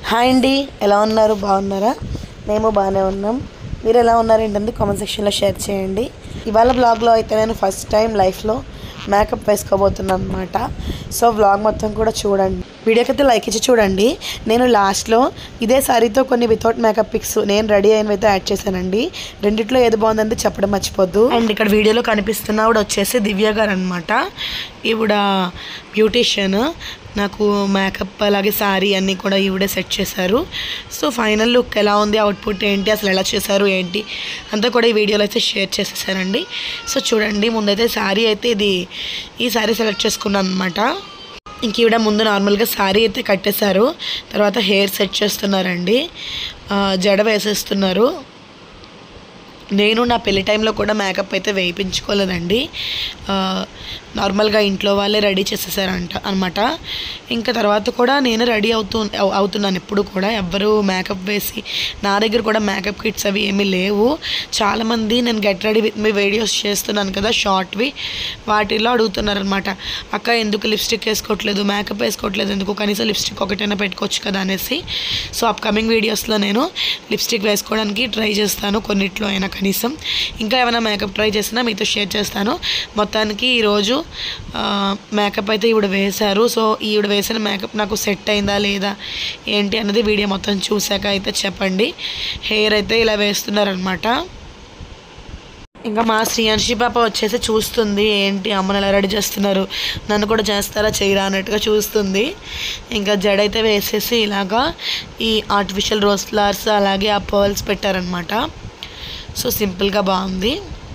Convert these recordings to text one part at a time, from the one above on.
Hi అండి, ఎలా ఉన్నారు? బాగున్నారా? మేము బాగానే ఉన్నాం. మీరు ఎలా ఉన్నారు ఏంటంటే కామెంట్ సెక్షన్లో షేర్ చేయండి. ఇవాళ బ్లాగ్లో అయితే నేను ఫస్ట్ టైం లైఫ్లో మేకప్ వేసుకోబోతున్నాను అనమాట. సో బ్లాగ్ మొత్తం కూడా చూడండి. వీడియోకి అయితే లైక్ ఇచ్చి చూడండి. నేను లాస్ట్లో ఇదే సారీతో కొన్ని వితౌట్ మేకప్ పిక్స్ నేను రెడీ అయినవి అయితే యాడ్ చేశానండి. రెండిట్లో ఏది బాగుందంటే చెప్పడం మర్చిపోద్దు. అండ్ ఇక్కడ వీడియోలో కనిపిస్తున్న ఆవిడ వచ్చేసి దివ్య గారు అనమాట. ఈవిడ బ్యూటీషియన్. నాకు మేకప్ అలాగే శారీ అన్నీ కూడా ఈవిడే సెట్ చేశారు. సో ఫైనల్ లుక్ ఎలా ఉంది, అవుట్పుట్ ఏంటి, అసలు ఎలా చేశారు ఏంటి అంతా కూడా ఈ వీడియోలో అయితే షేర్ చేసేసానండి. సో చూడండి, ముందైతే శారీ అయితే ఈ శారీ సెలెక్ట్ చేసుకున్నాను అనమాట. ఇంక ఈవిడ ముందు నార్మల్గా శారీ అయితే కట్టేశారు. తర్వాత హెయిర్ సెట్ చేస్తున్నారండి, జడ వేసేస్తున్నారు. నేను నా పెళ్లి టైంలో కూడా మేకప్ అయితే వేయించుకోలేదండి. నార్మల్గా ఇంట్లో వాళ్ళే రెడీ చేసేసారంట అనమాట. ఇంకా తర్వాత కూడా నేను రెడీ అవుతున్నాను. ఎప్పుడు కూడా ఎవ్వరు మేకప్ వేసి, నా దగ్గర కూడా మేకప్ కిట్స్ అవి ఏమీ లేవు. చాలామంది నేను get ready with me videos చేస్తున్నాను కదా షార్ట్వి, వాటిల్లో అడుగుతున్నారు అనమాట, అక్క ఎందుకు లిప్స్టిక్ వేసుకోవట్లేదు, మేకప్ వేసుకోవట్లేదు ఎందుకు, కనీసం లిప్స్టిక్ ఒకటైనా పెట్టుకోవచ్చు కదా అనేసి. సో అప్కమింగ్ వీడియోస్లో నేను లిప్స్టిక్ వేసుకోవడానికి ట్రై చేస్తాను, కొన్నిట్లో అయినా కనీసం. ఇంకా ఏమైనా మేకప్ ట్రై చేసినా మీతో షేర్ చేస్తాను. మొత్తానికి ఈరోజు మేకప్ అయితే ఈవిడ వేశారు. సో ఈవిడ వేసిన మేకప్ నాకు సెట్ అయిందా లేదా ఏంటి అన్నది వీడియో మొత్తం చూశాక అయితే చెప్పండి. హెయిర్ అయితే ఇలా వేస్తున్నారనమాట. ఇంకా మా శ్రీయాన్షి పాప వచ్చేసి చూస్తుంది, ఏంటి అమ్మని ఎలా రెడీ చేస్తున్నారు, నన్ను కూడా చేస్తారా చేయరా అన్నట్టుగా చూస్తుంది. ఇంకా జడ అయితే వేసేసి ఇలాగా ఈ ఆర్టిఫిషియల్ రోజ్ ఫ్లవర్స్ అలాగే ఆ పర్ల్స్ పెట్టారనమాట. సో సింపుల్గా బాగుంది.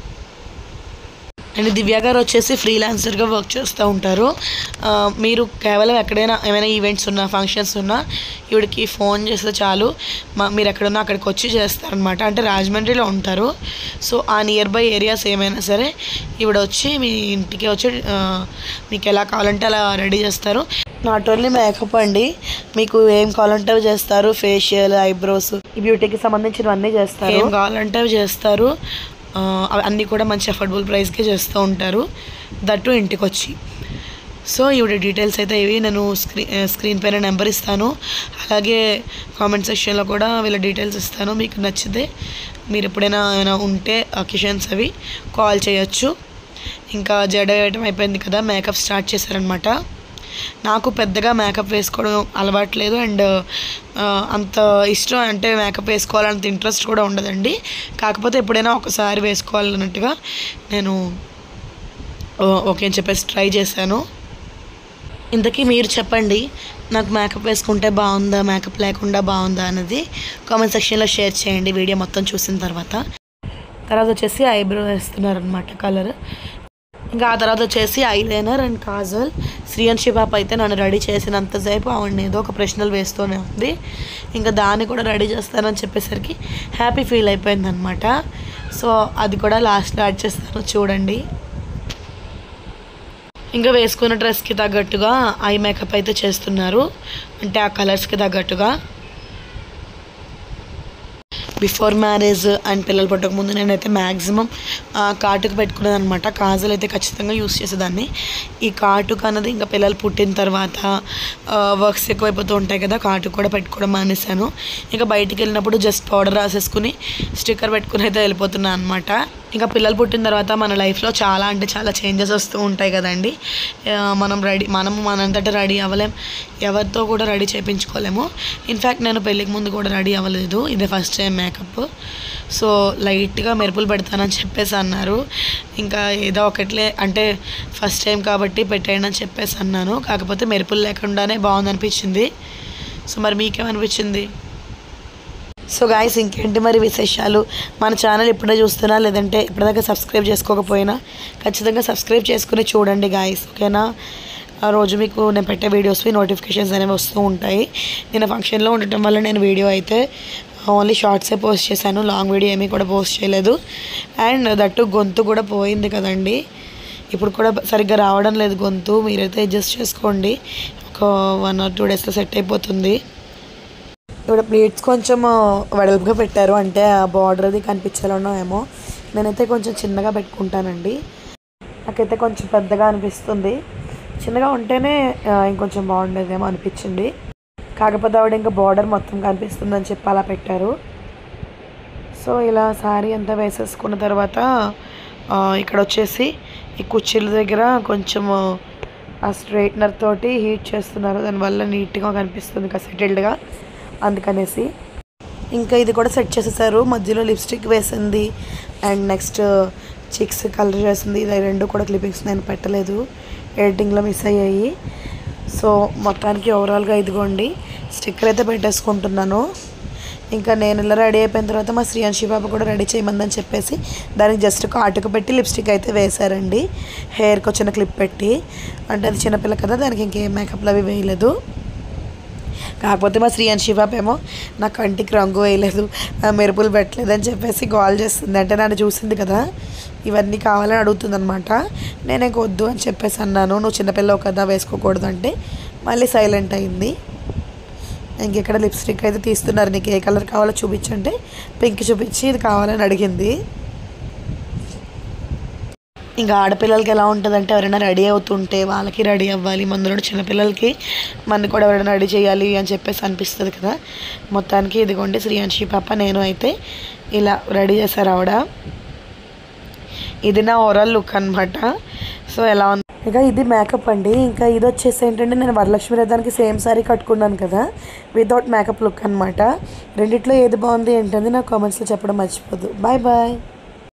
అండ్ దివ్య గారు వచ్చేసి ఫ్రీలాన్సర్గా వర్క్ చేస్తూ ఉంటారు. మీరు కేవలం ఎక్కడైనా ఏమైనా ఈవెంట్స్ ఉన్నా, ఫంక్షన్స్ ఉన్నా ఈవిడికి ఫోన్ చేస్తే చాలు, మీరు ఎక్కడున్నా అక్కడికి వచ్చి చేస్తారనమాట. అంటే రాజమండ్రిలో ఉంటారు. సో ఆ నియర్ బై ఏరియాస్ ఏమైనా సరే ఈవిడ వచ్చి మీ ఇంటికి వచ్చి మీకు ఎలా కావాలంటే అలా రెడీ చేస్తారు. నాట్ ఓన్లీ మేకప్ అండి, మీకు ఏం కావాలంటే అవి చేస్తారు. ఫేషియల్, ఐబ్రోస్, ఈ బ్యూటీకి సంబంధించినవన్నీ చేస్తారు. ఏం కావాలంటే అవి చేస్తారు. అన్నీ కూడా మంచి అఫోర్డబుల్ ప్రైస్కే చేస్తూ ఉంటారు, దట్టు ఇంటికి వచ్చి. సో ఈవిడ డీటెయిల్స్ అయితే ఇవి. నేను స్క్రీన్ పైన నెంబర్ ఇస్తాను, అలాగే కామెంట్ సెక్షన్లో కూడా వీళ్ళ డీటెయిల్స్ ఇస్తాను. మీకు నచ్చితే మీరు ఎప్పుడైనా ఏమైనా ఉంటే అకేషన్స్ అవి కాల్ చేయొచ్చు. ఇంకా జడ వేయటం అయిపోయింది కదా, మేకప్ స్టార్ట్ చేశారనమాట. నాకు పెద్దగా మేకప్ వేసుకోవడం అలవాట్లేదు, అండ్ అంత ఇష్టం అంటే మేకప్ వేసుకోవాలంత ఇంట్రెస్ట్ కూడా ఉండదండి. కాకపోతే ఎప్పుడైనా ఒకసారి వేసుకోవాలన్నట్టుగా నేను ఓకే అని చెప్పేసి ట్రై చేశాను. ఇంతకీ మీరు చెప్పండి, నాకు మేకప్ వేసుకుంటే బాగుందా, మేకప్ లేకుండా బాగుందా అన్నది కామెంట్ సెక్షన్లో షేర్ చేయండి వీడియో మొత్తం చూసిన తర్వాత. తర్వాత వచ్చేసి ఐబ్రో వేస్తున్నారనమాట, కలర్. ఇంకా ఆ తర్వాత వచ్చేసి ఐలైనర్ అండ్ కాజల్. శ్రీయాన్షి పాప అయితే నన్ను రెడీ చేసినంతసేపు ఆవిడని ఏదో ఒక ప్రశ్నలు వేస్తూనే ఉంది. ఇంకా దాన్ని కూడా రెడీ చేస్తానని చెప్పేసరికి హ్యాపీ ఫీల్ అయిపోయింది అనమాట. సో అది కూడా లాస్ట్లో యాడ్ చేస్తాను చూడండి. ఇంకా వేసుకున్న డ్రెస్కి తగ్గట్టుగా ఐ మేకప్ అయితే చేస్తున్నారు, అంటే ఆ కలర్స్కి తగ్గట్టుగా. బిఫోర్ మ్యారేజ్ అండ్ పిల్లలు పుట్టక ముందు నేనైతే మ్యాక్సిమం కాటుకు పెట్టుకునేది అనమాట. కాజల్ అయితే ఖచ్చితంగా యూస్ చేసేదాన్ని. ఈ కాటుకు అన్నది ఇంకా పిల్లలు పుట్టిన తర్వాత వర్క్స్ ఎక్కువైపోతూ ఉంటాయి కదా, కాటుకు కూడా పెట్టుకోవడం మానేశాను. ఇంకా బయటికి వెళ్ళినప్పుడు జస్ట్ పౌడర్ రాసేసుకుని స్టిక్కర్ పెట్టుకుని అయితే వెళ్ళిపోతున్నాను అనమాట. ఇంకా పిల్లలు పుట్టిన తర్వాత మన లైఫ్లో చాలా అంటే చాలా చేంజెస్ వస్తూ ఉంటాయి కదండి. మనము మనంతటా రెడీ అవ్వలేం, ఎవరితో కూడా రెడీ చేయించుకోలేము. ఇన్ఫ్యాక్ట్ నేను పెళ్ళికి ముందు కూడా రెడీ అవ్వలేదు, ఇదే ఫస్ట్ టైం మేకప్. సో లైట్గా మెరుపులు పెడతానని చెప్పేసి అన్నారు. ఇంకా ఏదో ఒకట్లే అంటే ఫస్ట్ టైం కాబట్టి పెట్టేయండి అని చెప్పేసి అన్నాను. కాకపోతే మెరుపులు లేకుండానే బాగుందనిపించింది. సో మరి మీకేమనిపించింది? సో గాయస్, ఇంకేంటి మరి విశేషాలు? మన ఛానల్ ఇప్పుడే చూస్తున్నా, లేదంటే ఇప్పటిదాకా సబ్స్క్రైబ్ చేసుకోకపోయినా ఖచ్చితంగా సబ్స్క్రైబ్ చేసుకుని చూడండి గాయస్, ఓకేనా? ఆ రోజు మీకు నేను పెట్టే వీడియోస్వి నోటిఫికేషన్స్ అనేవి వస్తూ ఉంటాయి. నేను ఫంక్షన్లో ఉండటం వల్ల నేను వీడియో అయితే ఓన్లీ షార్ట్సే పోస్ట్ చేశాను, లాంగ్ వీడియో ఏమీ కూడా పోస్ట్ చేయలేదు. అండ్ దట్టు గొంతు కూడా పోయింది కదండి, ఇప్పుడు కూడా సరిగ్గా రావడం లేదు గొంతు. మీరైతే అడ్జస్ట్ చేసుకోండి, ఒక 1 or 2 డేస్లో సెట్ అయిపోతుంది. ఇప్పుడు ప్లేట్స్ కొంచెం వెడల్పుగా పెట్టారు, అంటే ఆ బార్డర్ అది కనిపించాలనో ఏమో. నేనైతే కొంచెం చిన్నగా పెట్టుకుంటానండి, నాకైతే కొంచెం పెద్దగా అనిపిస్తుంది. చిన్నగా ఉంటేనే ఇంకొంచెం బాగుండేదేమో అనిపించింది. కాకపోతే ఆవిడ ఇంకా బార్డర్ మొత్తం కనిపిస్తుందని చెప్పి అలా పెట్టారు. సో ఇలా శారీ అంతా వేసేసుకున్న తర్వాత ఇక్కడ వచ్చేసి ఈ కుర్చీల దగ్గర కొంచెము ఆ స్ట్రైట్నర్ తోటి హీట్ చేస్తున్నారు, దానివల్ల నీట్గా కనిపిస్తుంది ఇంకా సెటిల్డ్గా, అందుకనేసి ఇంకా ఇది కూడా సెట్ చేసేసారు. మధ్యలో లిప్స్టిక్ వేసింది అండ్ నెక్స్ట్ చిక్స్ కలర్ చేసింది, ఇది రెండు కూడా క్లిప్పింగ్స్ నేను పెట్టలేదు, ఎడిటింగ్లో మిస్ అయ్యాయి. సో మొత్తానికి ఓవరాల్గా ఇదిగోండి స్టిక్కర్ అయితే పెట్టేసుకుంటున్నాను. ఇంకా నేను ఇలా రెడీ అయిపోయిన తర్వాత మా శ్రీయాన్షి బాబు కూడా రెడీ చేయమందని చెప్పేసి దానికి జస్ట్ కాటుకు పెట్టి లిప్స్టిక్ అయితే వేశారండి, హెయిర్కి వచ్చిన క్లిప్ పెట్టి. అంటే అది చిన్నపిల్ల కదా, దానికి ఇంకేం మేకప్లు అవి వేయలేదు. కాకపోతే మా శ్రీయాన్షి బాబు ఏమో నా కంటికి రంగు వేయలేదు, మెరుపులు పెట్టలేదు అని చెప్పేసి కాల్ చేస్తుంది. అంటే నన్ను చూసింది కదా, ఇవన్నీ కావాలని అడుగుతుంది అనమాట. నేనే వద్దు అని చెప్పేసి అన్నాను, నువ్వు చిన్నపిల్లవు కదా వేసుకోకూడదు అంటే మళ్ళీ సైలెంట్ అయింది. ఇంకెక్కడ లిప్స్టిక్ అయితే తీస్తున్నారు, నీకు ఏ కలర్ కావాలో చూపించంటే పింక్ చూపించి ఇది కావాలని అడిగింది. ఇంకా ఆడపిల్లలకి ఎలా ఉంటుందంటే ఎవరైనా రెడీ అవుతుంటే వాళ్ళకి రెడీ అవ్వాలి, మందులో చిన్నపిల్లలకి మన కూడా ఎవరైనా రెడీ చేయాలి అని చెప్పేసి అనిపిస్తుంది కదా. మొత్తానికి ఇదిగోండి శ్రీయాన్షి పాప నేను అయితే ఇలా రెడీ చేశారు ఆవిడ. ఇది నా ఓవరాల్ లుక్ అనమాట. సో ఎలా ఉంది ఇక ఇది మేకప్ అండి. ఇంకా ఇది వచ్చేసి ఏంటంటే నేను వరలక్ష్మి రథానికి సేమ్ సారీ కట్టుకున్నాను కదా, వితౌట్ మేకప్ లుక్ అనమాట. రెండిట్లో ఏది బాగుంది ఏంటంది నాకు కామెంట్స్లో చెప్పడం మర్చిపోదు. Bye bye.